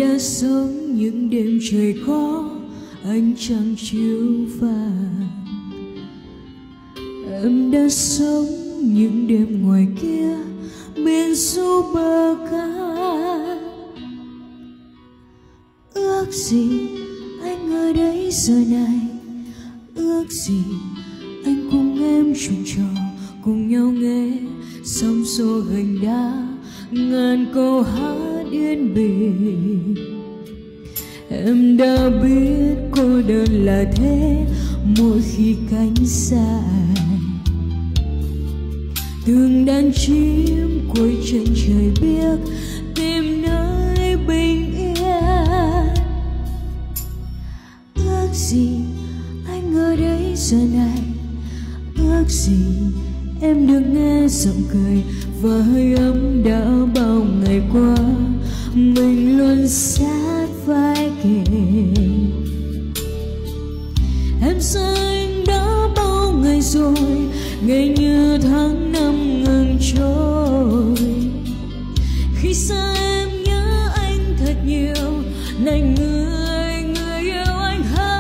đã sống những đêm trời có ánh trăng chiếu vàng. Em đã sống những đêm ngoài kia biển du bờ cát. Ước gì anh ở đây giờ này, ước gì anh cùng em chuyện trò, cùng nhau nghe sóng xô gành đá ngàn câu hát yên bình. Em đã biết cô đơn là thế mỗi khi cánh dài, từng đàn chim cuối chân trời biếc tìm nơi bình yên. Ước gì anh ở đây giờ này, ước gì em được nghe giọng cười và hơi ấm đã bao ngày qua mình luôn sát vai kề. Em xa anh đã bao ngày rồi, ngày như tháng năm ngừng trôi. Khi xa em nhớ anh thật nhiều, này người yêu anh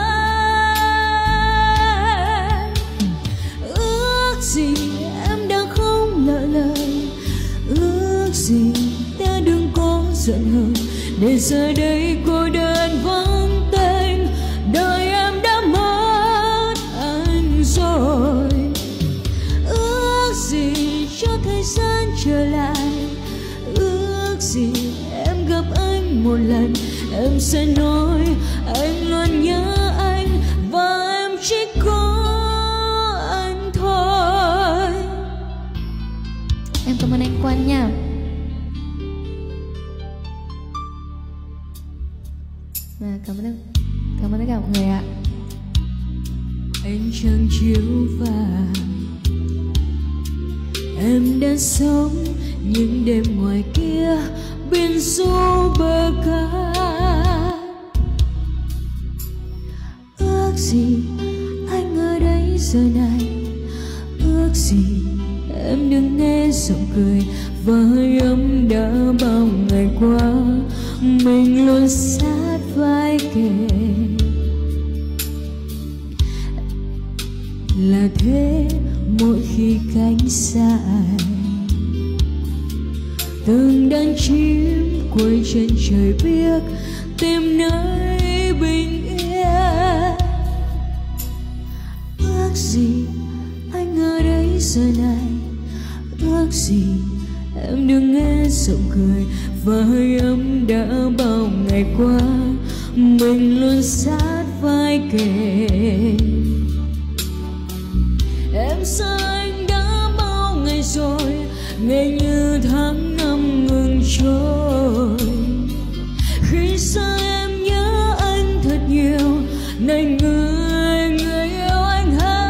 hát. Ước gì em đã không lỡ lời, ước gì ta đừng có giận hờn, để giờ đây cô đơn vắng tênh. Đời em đã mất anh rồi. Ước gì cho thời gian trở lại, ước gì em gặp anh một lần, em sẽ nói anh luôn nhớ anh và em chỉ có anh thôi. Em cảm ơn anh Quân nha. Cảm ơn tất cả mọi người ạ. Ánh trăng chiếu vàng, em đã sống những đêm ngoài kia biển du bờ cát. Ước gì anh ở đây giờ này, ước gì em đừng nghe giọng cười và hơi ấm đã bao ngày qua mình luôn sát vai kề. Là thế mỗi khi cánh dài, từng đàn chim cuối chân trời biếc tìm nơi bình yên. Ước gì anh ở đây giờ này, ước gì em đừng nghe giọng cười và hơi ấm đã bao ngày qua mình luôn sát vai kề. Em xa anh đã bao ngày rồi, ngày như tháng năm ngừng trôi. Khi xa em nhớ anh thật nhiều, này người yêu anh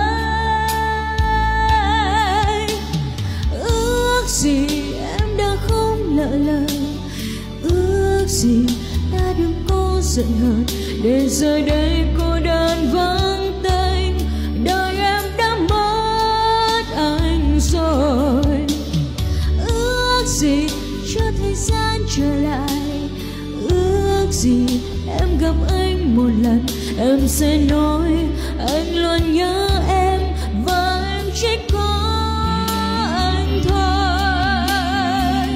hãy. Ước gì em đã không lỡ lời, ước gì ta đừng có giận hờn, để giờ đây cô đơn vắng tênh. Đời em đã mất anh rồi. Ước gì cho thời gian trở lại, ước gì em gặp anh một lần, em sẽ nói anh luôn nhớ em và em chỉ có anh thôi.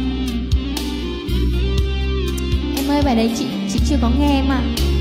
Em ơi, bài đấy chị chưa có nghe em ạ.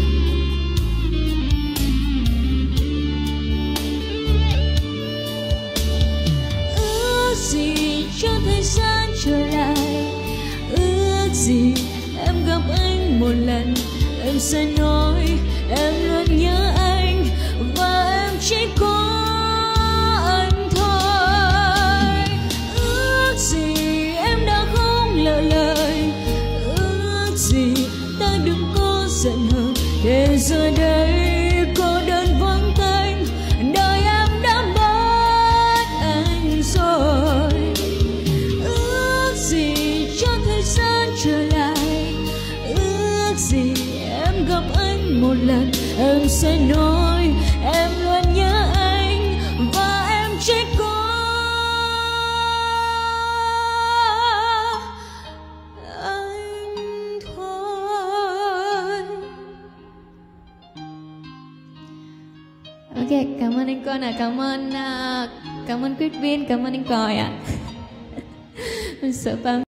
Ước gì cho thời gian trở lại, ước gì em gặp anh một lần, em sẽ nói em luôn nhớ anh và em chỉ có anh thôi. Ước gì em đã không lỡ lời, ước gì ta đừng có giận hờn, để giờ đây cô đơn vắng tênh. Đời em đã mất anh rồi. Ước gì cho thời gian trở lại, ước gì em gặp anh một lần, em sẽ nói em luôn nhớ anh và em chỉ có anh thôi. Ok, cảm ơn anh Quân ạ, cảm ơn Quyết Vin, cảm ơn anh Còi ạ. Mình sợ